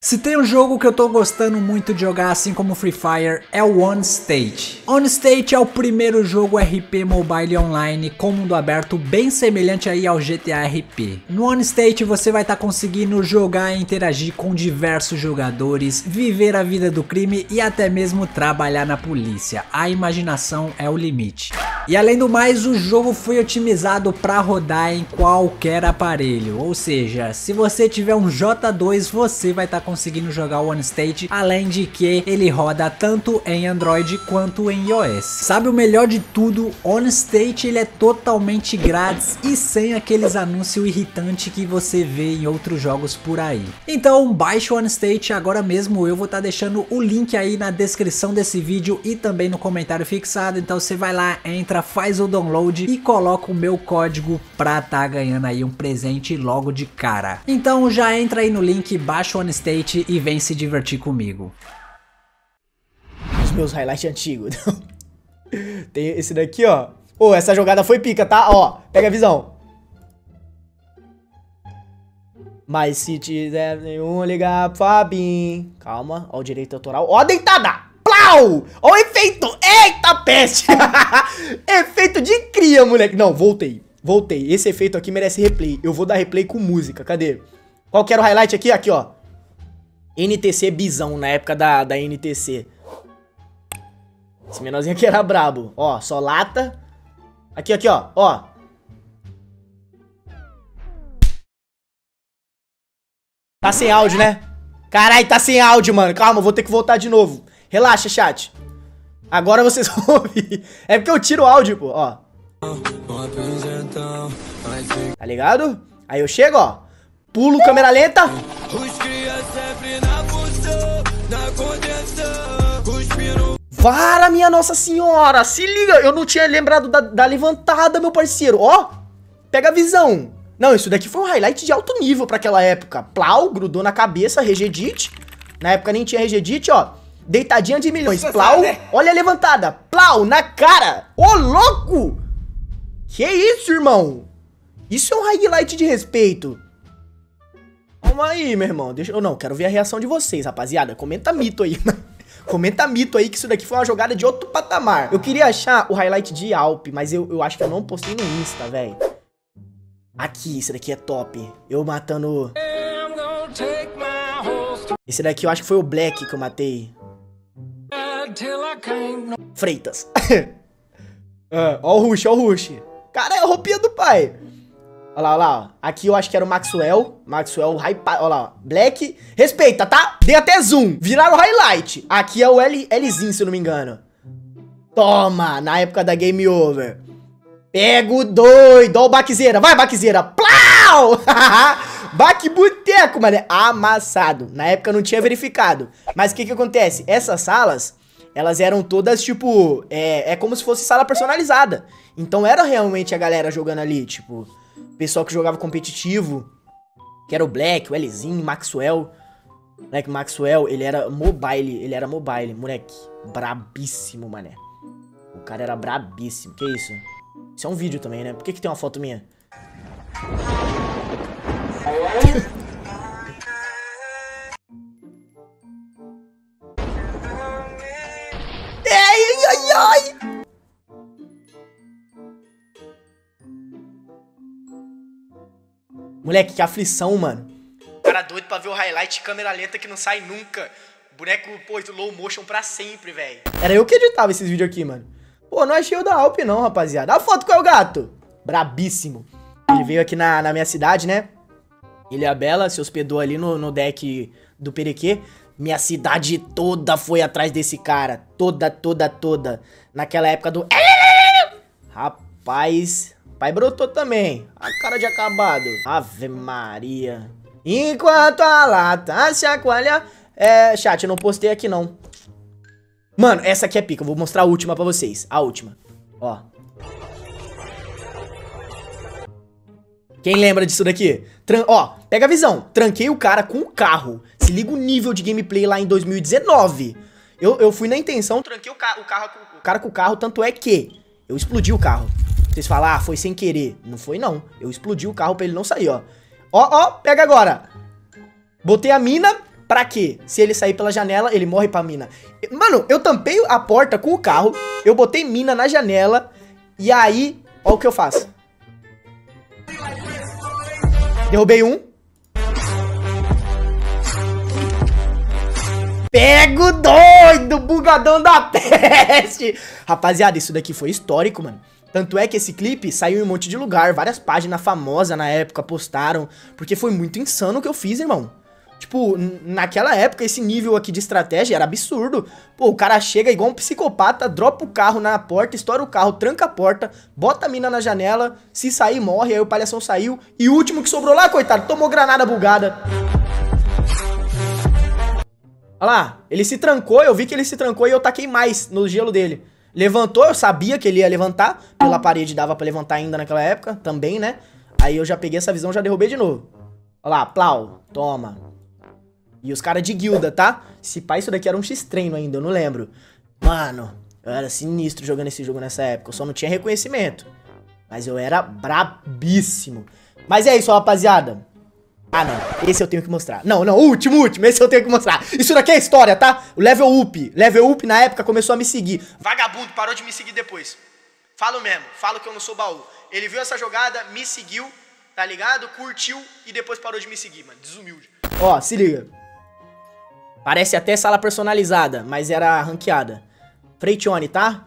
Se tem um jogo que eu tô gostando muito de jogar, assim como Free Fire, é o OnState. OnState é o primeiro jogo RP mobile online com mundo aberto bem semelhante aí ao GTA RP. No OnState você vai estar conseguindo jogar e interagir com diversos jogadores, viver a vida do crime e até mesmo trabalhar na polícia. A imaginação é o limite. E além do mais, o jogo foi otimizado para rodar em qualquer aparelho, ou seja, se você tiver um J2 você vai estar conseguindo jogar o OnState, além de que ele roda tanto em Android quanto em iOS. Sabe o melhor de tudo? OnState ele é totalmente grátis e sem aqueles anúncios irritantes que você vê em outros jogos por aí. Então baixe o OnState agora mesmo, eu vou estar deixando o link aí na descrição desse vídeo e também no comentário fixado, então você vai lá, entra, faz o download e coloca o meu código pra tá ganhando aí um presente logo de cara. Então já entra aí no link, baixa o OnState e vem se divertir comigo. Os meus highlights antigos. Tem esse daqui, ó. Pô, essa jogada foi pica, tá? Ó, pega a visão. Mas se tiver nenhum, ligar pro Fabinho. Calma, ó o direito autoral. Ó a deitada! Plau! Ó o efeito! Eita peste! Efeito de cria, moleque. Não, voltei. Voltei. Esse efeito aqui merece replay. Eu vou dar replay com música. Cadê? Qual que era o highlight aqui? Aqui, ó. NTC Bizão, na época da NTC. Esse menorzinho aqui era brabo. Ó, só lata. Aqui, aqui, ó. Ó. Tá sem áudio, né? Caralho, tá sem áudio, mano. Calma, vou ter que voltar de novo. Relaxa, chat. Agora vocês vão ouvir. É porque eu tiro o áudio, pô. Ó. Tá ligado? Aí eu chego, ó. Pulo, câmera lenta. Vara, minha Nossa Senhora. Se liga, eu não tinha lembrado da levantada, meu parceiro. Ó, pega a visão. Não, isso daqui foi um highlight de alto nível pra aquela época. Plau, grudou na cabeça, Regedit. Na época nem tinha Regedit, ó. Deitadinha de milhões. Plau, olha a levantada. Plau, na cara. Ô, louco. Que isso, irmão? Isso é um highlight de respeito. Calma aí, meu irmão. Deixa eu não, quero ver a reação de vocês, rapaziada. Comenta mito aí. Comenta mito aí que isso daqui foi uma jogada de outro patamar. Eu queria achar o highlight de Alp, mas eu acho que eu não postei no Insta, velho. Aqui, esse daqui é top. Eu matando... Esse daqui eu acho que foi o Black que eu matei. Freitas. Ó o Rush, ó o Rush. Cara, é a roupinha do pai. Olha lá, olha lá, ó. Aqui eu acho que era o Maxwell. Maxwell, olha lá, ó. Black. Respeita, tá? Dei até zoom. Viraram o highlight. Aqui é o Lzinho, se eu não me engano. Toma, na época da Game Over. Pego doido. Ó o Baquezeira. Vai, Baquezeira. Plau! Baque boteco, mano. Amassado. Na época não tinha verificado. Mas o que que acontece? Essas salas, elas eram todas, tipo... É como se fosse sala personalizada. Então era realmente a galera jogando ali, tipo... Pessoal que jogava competitivo, que era o Black, o Lzinho, Maxwell. Moleque, Maxwell, ele era mobile, moleque. Brabíssimo, mané. O cara era brabíssimo. Que isso? Isso é um vídeo também, né? Por que tem uma foto minha? Ai, ai, ai! Moleque, que aflição, mano. Cara doido pra ver o highlight de câmera lenta que não sai nunca. Boneco, pô, low motion pra sempre, velho. Era eu que editava esses vídeos aqui, mano. Pô, não achei o da Alp não, rapaziada. Dá a foto com o gato. Brabíssimo. Ele veio aqui na minha cidade, né? Ilha Bela, se hospedou ali no deck do Perequê. Minha cidade toda foi atrás desse cara. Toda. Naquela época do... Rapaz... Pai brotou também. A cara de acabado. Ave Maria. Enquanto a lata chacoalha... Chat, eu não postei aqui não. Mano, essa aqui é pica. Eu vou mostrar a última pra vocês. A última. Ó. Quem lembra disso daqui? Ó, pega a visão. Tranquei o cara com o carro. Se liga o nível de gameplay lá em 2019. Eu fui na intenção, tranquei o cara com o carro, tanto é que eu explodi o carro. Vocês falam, ah, foi sem querer. Não foi, não. Eu explodi o carro pra ele não sair, ó. Ó, ó, pega agora. Botei a mina, Pra quê? Se ele sair pela janela, ele morre pra mina. Mano, eu tampei a porta com o carro, eu botei mina na janela, e aí, ó o que eu faço. Derrubei um. Pego doido, bugadão da peste. Rapaziada, isso daqui foi histórico, mano. Tanto é que esse clipe saiu em um monte de lugar, várias páginas famosas na época postaram, porque foi muito insano o que eu fiz, irmão. Tipo, naquela época, esse nível aqui de estratégia era absurdo. Pô, o cara chega igual um psicopata, dropa o carro na porta, estoura o carro, tranca a porta, bota a mina na janela, se sair, morre, aí o palhação saiu. E o último que sobrou lá, coitado, tomou granada bugada. Olha lá, ele se trancou, eu vi que ele se trancou e eu taquei mais no gelo dele. Levantou, eu sabia que ele ia levantar, pela parede dava pra levantar ainda naquela época, também, né? Aí eu já peguei essa visão, já derrubei de novo. Olha lá, plau, toma. E os caras de guilda, tá? Se pá, isso daqui era um X-treino ainda, eu não lembro. Mano, eu era sinistro jogando esse jogo nessa época. Eu só não tinha reconhecimento. Mas eu era brabíssimo. Mas é isso, rapaziada. Ah, não. Esse eu tenho que mostrar. Não, último. Esse eu tenho que mostrar. Isso daqui é história, tá? O Level Up. Level Up, na época, começou a me seguir. Vagabundo, parou de me seguir depois. Falo mesmo. Falo que eu não sou baú. Ele viu essa jogada, me seguiu, tá ligado? Curtiu e depois parou de me seguir, mano. Desumilde. Ó, se liga. Parece até sala personalizada, mas era ranqueada. Freitione, tá?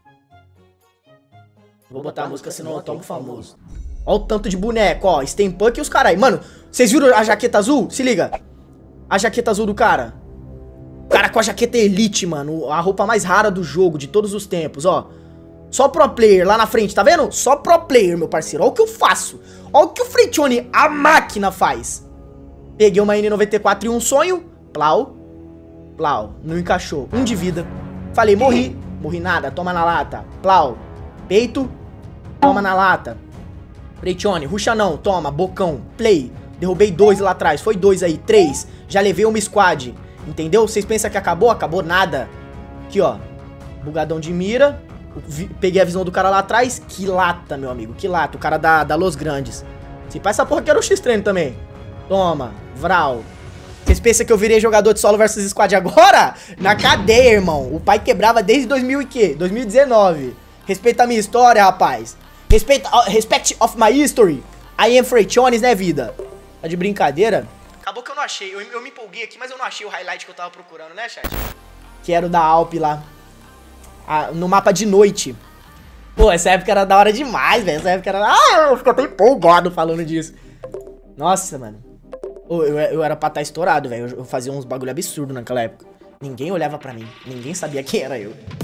Vou botar a música, senão eu tomo famoso. Ó o tanto de boneco, ó. Steampunk e os carai. Mano, vocês viram a jaqueta azul? Se liga. A jaqueta azul do cara. O cara com a jaqueta elite, mano. A roupa mais rara do jogo, de todos os tempos, ó. Só pro player lá na frente, tá vendo? Só pro player, meu parceiro. Ó o que eu faço. Ó o que o Freitione, a máquina, faz. Peguei uma N94 e um sonho. Plau. Plau, não encaixou. 1 de vida. Falei, morri. Morri nada, toma na lata. Plau. Peito. Toma na lata. Freitione, ruxa não, toma, bocão. Play. Derrubei 2 lá atrás. Foi 2 aí, 3. Já levei uma squad. Entendeu? Vocês pensam que acabou? Acabou nada. Aqui, ó. Bugadão de mira. Peguei a visão do cara lá atrás. Que lata, meu amigo. Que lata. O cara da Los Grandes. Se pá, essa porra que era o X-Treino também. Toma. Vral. Vocês pensam que eu virei jogador de solo versus squad agora? Na cadeia, irmão. O pai quebrava desde 2019. Respeita a minha história, rapaz. Respect of my history. I am Freitione, né, vida? Tá de brincadeira? Acabou que eu não achei. Eu me empolguei aqui, mas eu não achei o highlight que eu tava procurando, né, chat? Que era o da Alp lá. No mapa de noite. Pô, essa época era da hora demais, velho. Essa época era... Ah, eu fico até empolgado falando disso. Nossa, mano. Eu era pra estar estourado, velho. Eu fazia uns bagulho absurdo naquela época. Ninguém olhava pra mim. Ninguém sabia quem era eu.